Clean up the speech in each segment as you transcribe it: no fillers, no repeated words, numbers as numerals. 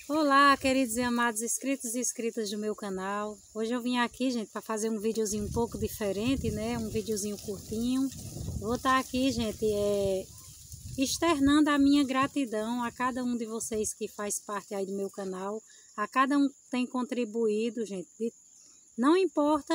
Olá, queridos e amados inscritos e inscritas do meu canal. Hoje eu vim aqui, gente, para fazer um videozinho um pouco diferente, né? Um videozinho curtinho. Vou estar aqui, gente, externando a minha gratidão a cada um de vocês que faz parte aí do meu canal. A cada um que tem contribuído, gente. Não importa,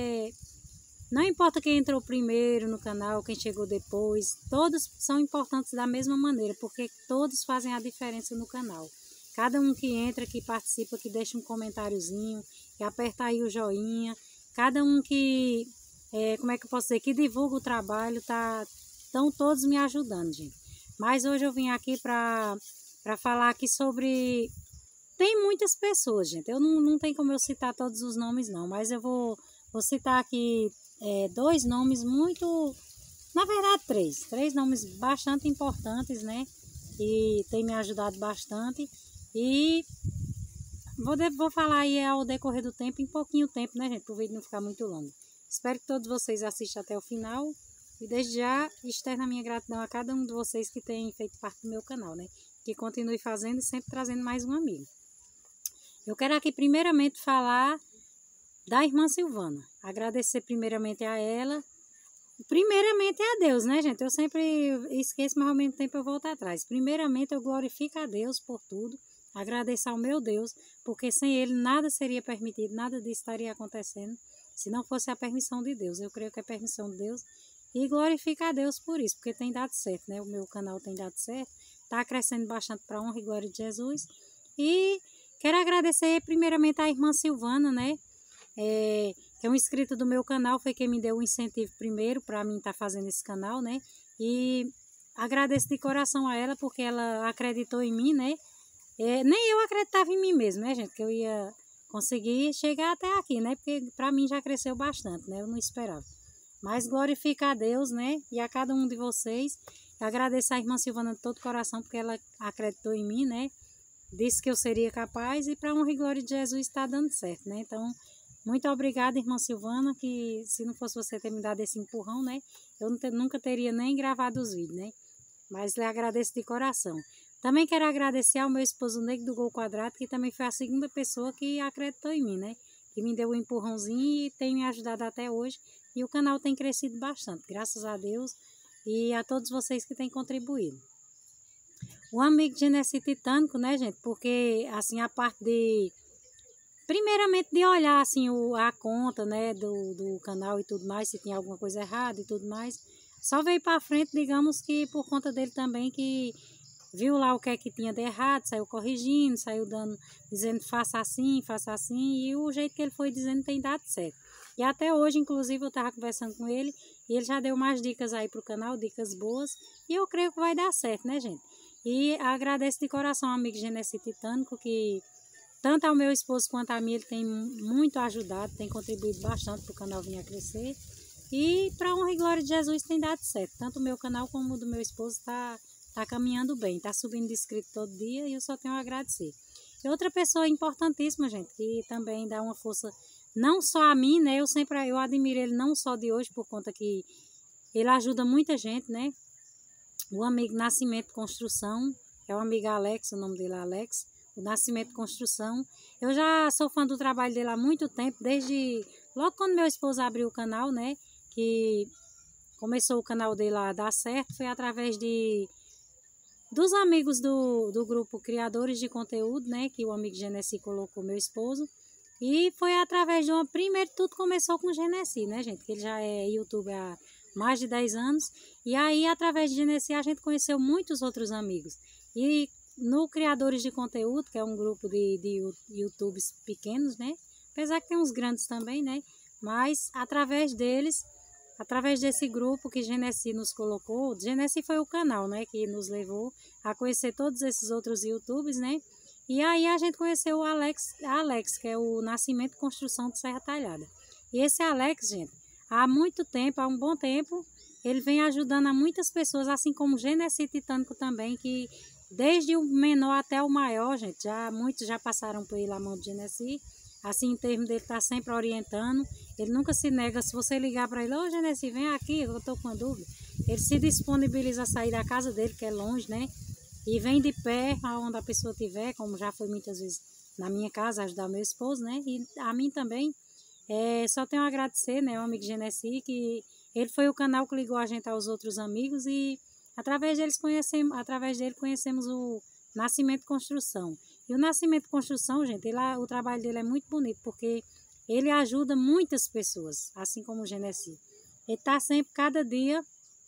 não importa quem entrou primeiro no canal, quem chegou depois. Todos são importantes da mesma maneira, porque todos fazem a diferença no canal. Cada um que entra, que participa, que deixa um comentáriozinho, que aperta aí o joinha, cada um que, como é que eu posso dizer, que divulga o trabalho, estão todos me ajudando, gente. Mas hoje eu vim aqui para falar aqui sobre... Tem muitas pessoas, gente, não tem como eu citar todos os nomes não, mas eu vou citar aqui dois nomes muito... Na verdade, três nomes bastante importantes, né? E tem me ajudado bastante. E vou falar aí ao decorrer do tempo, em pouquinho tempo, né, gente? Para o vídeo não ficar muito longo. Espero que todos vocês assistam até o final. E desde já externo a minha gratidão a cada um de vocês que tem feito parte do meu canal, né? Que continue fazendo e sempre trazendo mais um amigo. Eu quero aqui primeiramente falar da irmã Silvana. Agradecer primeiramente a ela. Primeiramente é a Deus, né, gente? Eu sempre esqueço, mas ao mesmo tempo eu volto atrás. Primeiramente eu glorifico a Deus por tudo. Agradecer ao meu Deus, porque sem Ele nada seria permitido, nada disso estaria acontecendo, se não fosse a permissão de Deus. Eu creio que é a permissão de Deus e glorifico a Deus por isso, porque tem dado certo, né? O meu canal tem dado certo, está crescendo bastante para a honra e glória de Jesus. E quero agradecer primeiramente à irmã Silvana, né? Que é um inscrito do meu canal, foi quem me deu o incentivo primeiro para mim estar fazendo esse canal, né? E agradeço de coração a ela, porque ela acreditou em mim, né? Nem eu acreditava em mim mesmo, né, gente? Que eu ia conseguir chegar até aqui, né? Porque para mim já cresceu bastante, né? Eu não esperava. Mas glorifica a Deus, né? E a cada um de vocês. Agradeço a irmã Silvana de todo o coração, porque ela acreditou em mim, né? Disse que eu seria capaz e para a honra e glória de Jesus está dando certo, né? Então, muito obrigada, irmã Silvana, que se não fosse você ter me dado esse empurrão, né? Eu nunca teria nem gravado os vídeos, né? Mas lhe agradeço de coração. Também quero agradecer ao meu esposo Negro do Gol Quadrado, que também foi a segunda pessoa que acreditou em mim, né? Que me deu um empurrãozinho e tem me ajudado até hoje. E o canal tem crescido bastante, graças a Deus e a todos vocês que têm contribuído. O amigo Genesi Titânico, né, gente? Porque, assim, a parte de... Primeiramente de olhar, assim, a conta, né, do canal e tudo mais, se tem alguma coisa errada e tudo mais. Só veio para frente, digamos que por conta dele também, que viu lá o que é que tinha de errado, saiu corrigindo, saiu dando, dizendo faça assim, e o jeito que ele foi dizendo tem dado certo. E até hoje, inclusive, eu estava conversando com ele, e ele já deu mais dicas aí para o canal, dicas boas, e eu creio que vai dar certo, né, gente? E agradeço de coração ao amigo Genesi Titânico, que tanto ao meu esposo quanto a mim, ele tem muito ajudado, tem contribuído bastante para o canal vir a crescer. E para a honra e glória de Jesus tem dado certo. Tanto o meu canal como o do meu esposo está caminhando bem, está subindo de inscrito todo dia e eu só tenho a agradecer. E outra pessoa importantíssima, gente, que também dá uma força, não só a mim, né? Eu admiro ele não só de hoje, por conta que ele ajuda muita gente, né? O amigo Nascimento Construção, é o amigo Alex, o nome dele é Alex. O Nascimento Construção. Eu já sou fã do trabalho dele há muito tempo, desde logo quando meu esposo abriu o canal, né? Que começou o canal dele a dar certo, foi através dos amigos do grupo Criadores de Conteúdo, né? Que o amigo Genesi colocou meu esposo. E foi através de primeiro tudo começou com o Genesi, né, gente? Que ele já é youtuber há mais de 10 anos. E aí, através de Genesi, a gente conheceu muitos outros amigos. E no Criadores de Conteúdo, que é um grupo de YouTubers pequenos, né? Apesar que tem uns grandes também, né? Mas através deles, através desse grupo que Genesi nos colocou, Genesi foi o canal, né? Que nos levou a conhecer todos esses outros YouTubers, né? E aí a gente conheceu o Alex, que é o Nascimento Construção de Serra Talhada. E esse Alex, gente, há muito tempo, há um bom tempo, ele vem ajudando a muitas pessoas, assim como Genesi Titânico também, que desde o menor até o maior, gente, muitos já passaram por ele a mão de Genesi. Assim, em termos dele, está sempre orientando. Ele nunca se nega, se você ligar para ele, ô Genesi, vem aqui, eu estou com uma dúvida. Ele se disponibiliza a sair da casa dele, que é longe, né? e vem de pé aonde a pessoa estiver, como já foi muitas vezes na minha casa, ajudar meu esposo, né? E a mim também. Só tenho a agradecer, né, ao amigo Genesi, que ele foi o canal que ligou a gente aos outros amigos e através dele conhecemos o Nascimento Construção. E o Nascimento Construção, gente, o trabalho dele é muito bonito, porque ele ajuda muitas pessoas, assim como o Genesi. Ele está sempre, cada dia,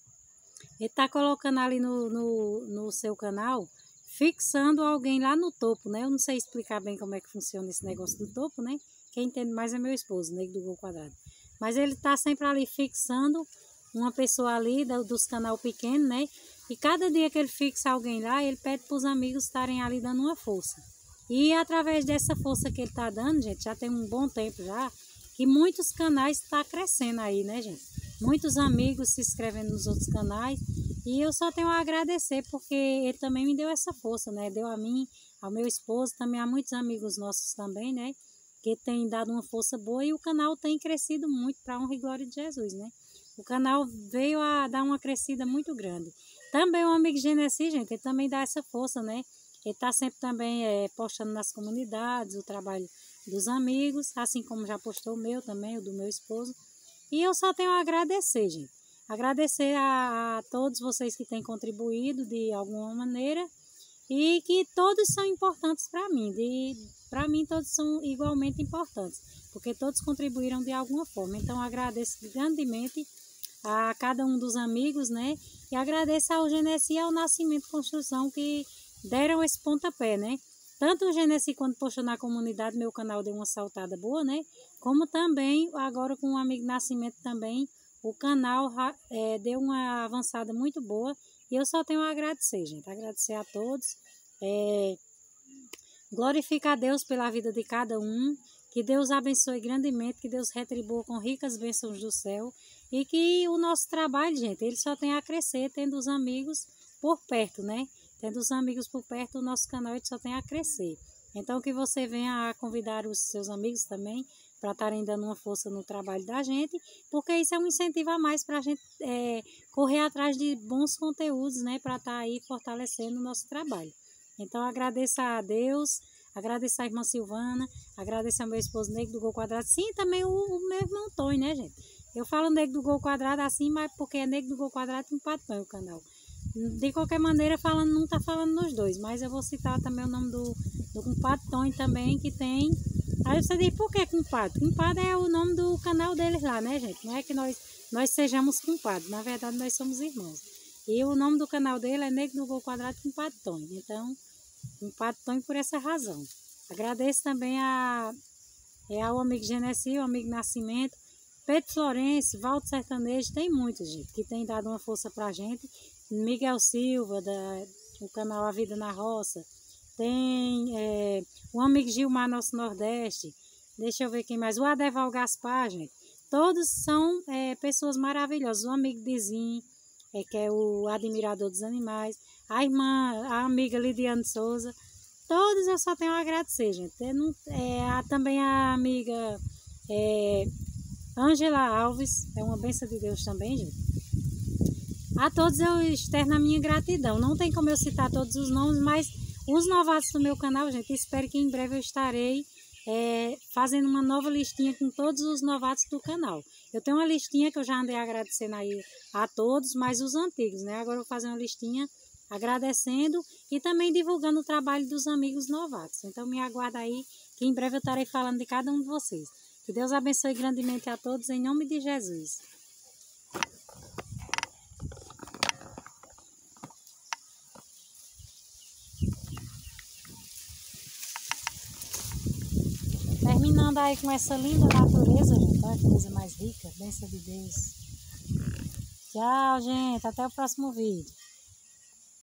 ele está colocando ali no seu canal, fixando alguém lá no topo, né? Eu não sei explicar bem como é que funciona esse negócio do topo, né? Quem entende mais é meu esposo, Nego do Gol Quadrado. Mas ele está sempre ali fixando uma pessoa ali dos canal pequeno, né? E cada dia que ele fixa alguém lá, ele pede para os amigos estarem ali dando uma força. E através dessa força que ele está dando, gente, já tem um bom tempo já, que muitos canais estão crescendo aí, né, gente? Muitos amigos se inscrevendo nos outros canais. E eu só tenho a agradecer, porque ele também me deu essa força, né? Deu a mim, ao meu esposo, também a muitos amigos nossos também, né? Que tem dado uma força boa e o canal tem crescido muito para a honra e glória de Jesus, né? O canal veio a dar uma crescida muito grande. Também o amigo Genesi, gente, ele também dá essa força, né? Ele está sempre também postando nas comunidades o trabalho dos amigos, assim como já postou o meu também, o do meu esposo. E eu só tenho a agradecer, gente. Agradecer a todos vocês que têm contribuído de alguma maneira e que todos são importantes para mim. Para mim todos são igualmente importantes, porque todos contribuíram de alguma forma. Então agradeço grandemente a cada um dos amigos, né? E agradeço ao Genesi e ao Nascimento Construção que deram esse pontapé, né? Tanto o Genesi, quando postou na comunidade, meu canal deu uma saltada boa, né? Como também, agora com o amigo Nascimento também, o canal deu uma avançada muito boa. E eu só tenho a agradecer, gente. Agradecer a todos. Glorificar a Deus pela vida de cada um. Que Deus abençoe grandemente, que Deus retribua com ricas bênçãos do céu. E que o nosso trabalho, gente, ele só tem a crescer, tendo os amigos por perto, né? Tendo os amigos por perto, o nosso canal ele só tem a crescer. Então, que você venha a convidar os seus amigos também para estarem dando uma força no trabalho da gente, porque isso é um incentivo a mais para a gente correr atrás de bons conteúdos, né? Para estar aí fortalecendo o nosso trabalho. Então, agradeço a Deus, agradeço a irmã Silvana, agradeço ao meu esposo Nego do Gol Quadrado, sim, também o meu irmão Tonho, né, gente? Eu falo Nego do Gol Quadrado assim, mas porque é Nego do Gol Quadrado e Compadre Tonho o canal. De qualquer maneira, não está falando nos dois, mas eu vou citar também o nome do Compadre Tonho também, que tem. Aí você diz, por que Compadre? Compadre é o nome do canal deles lá, né, gente? Não é que nós sejamos compadres, na verdade nós somos irmãos. E o nome do canal dele é Nego do Gol Quadrado e Compadre Tonho. Então, Compadre Tonho por essa razão. Agradeço também ao amigo Genesi, ao amigo Nascimento, Pedro Florencio, Valdo Sertanejo, tem muitos, gente, que tem dado uma força pra gente. Miguel Silva, do canal A Vida na Roça. Tem o amigo Gilmar Nosso Nordeste. Deixa eu ver quem mais. O Adeval Gaspar, gente. Todos são pessoas maravilhosas. O amigo Dizim, que é o admirador dos animais. A amiga Lidiane Souza. Todos eu só tenho a agradecer, gente. Também a amiga Ângela Alves. É uma bênção de Deus também, gente. A todos eu externo a minha gratidão. Não tem como eu citar todos os nomes, mas os novatos do meu canal, gente, espero que em breve eu estarei fazendo uma nova listinha com todos os novatos do canal. Eu tenho uma listinha que eu já andei agradecendo aí a todos, mas os antigos, né? Agora eu vou fazer uma listinha agradecendo e também divulgando o trabalho dos amigos novatos. Então me aguarda aí, que em breve eu estarei falando de cada um de vocês. Que Deus abençoe grandemente a todos, em nome de Jesus. Terminando aí com essa linda natureza, gente. Olha que coisa mais rica. Bênção de Deus. Tchau, gente. Até o próximo vídeo.